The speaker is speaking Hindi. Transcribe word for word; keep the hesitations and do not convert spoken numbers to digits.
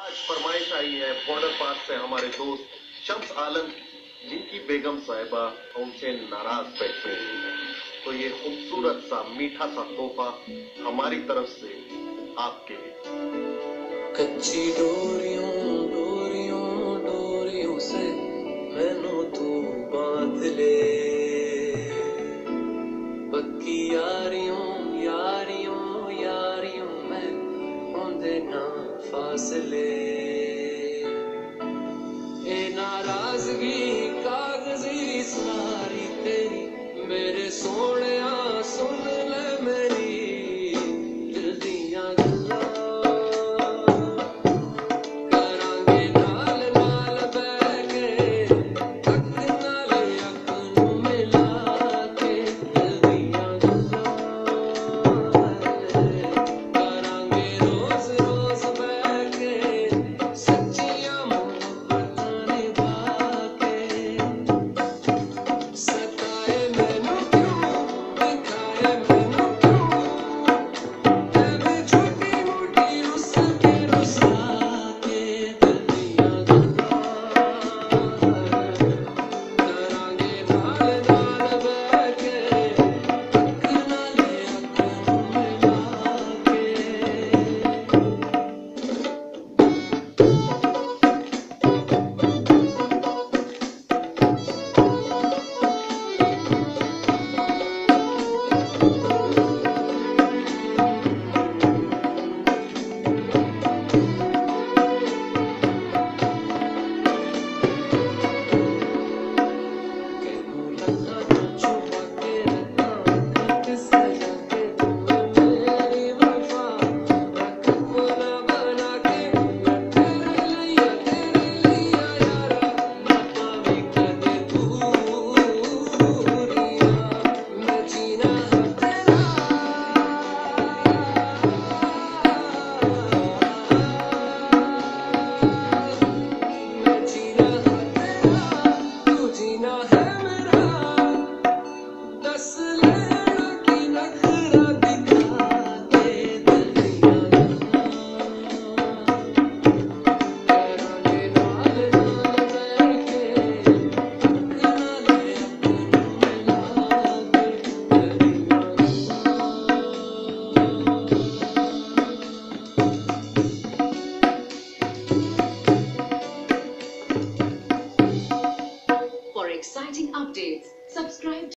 आज फरमाइश आई है बॉर्डर पास से हमारे दोस्त शम्स आलम की, जिनकी बेगम साहिबा उनसे नाराज बैठी हुई है, तो ये खूबसूरत सा मीठा सा तोहफा हमारी तरफ से आपके लिए। कच्ची डोरियों डोरियों डोरियों से मैनू तू बांध ले, पक्की यारियों यारियों यारियों में होंदे ना फासले।